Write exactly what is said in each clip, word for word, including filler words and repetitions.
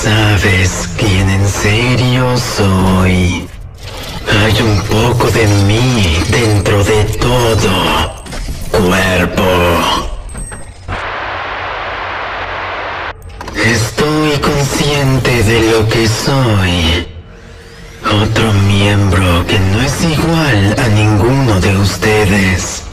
sabes quién en serio soy. Hay un poco de mí dentro de todo cuerpo. Estoy consciente de lo que soy. Otro miembro que no es igual a ninguno de ustedes.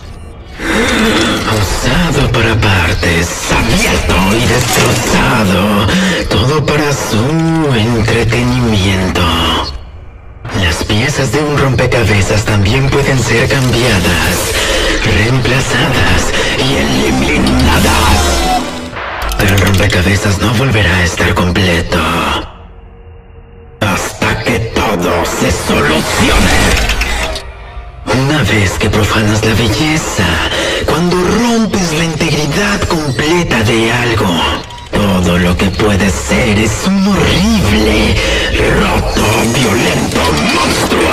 Usado para partes, abierto y destrozado. Todo para su entretenimiento. Las piezas de un rompecabezas también pueden ser cambiadas, reemplazadas y eliminadas. Pero el rompecabezas no volverá a estar completo hasta que todo se solucione. Una vez que profanas la belleza, cuando rompes la integridad completa de algo, todo lo que puede ser es un horrible, roto, violento monstruo.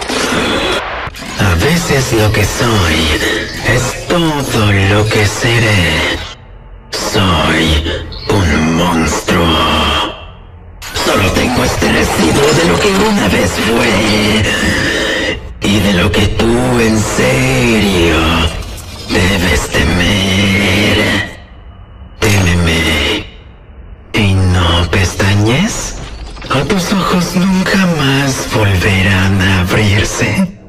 A veces lo que soy es todo lo que seré. Soy un monstruo. Solo tengo este residuo de lo que una vez fue. Y de lo que tú en serio debes temer. Témeme. Y no pestañes, o tus ojos nunca más volverán a abrirse.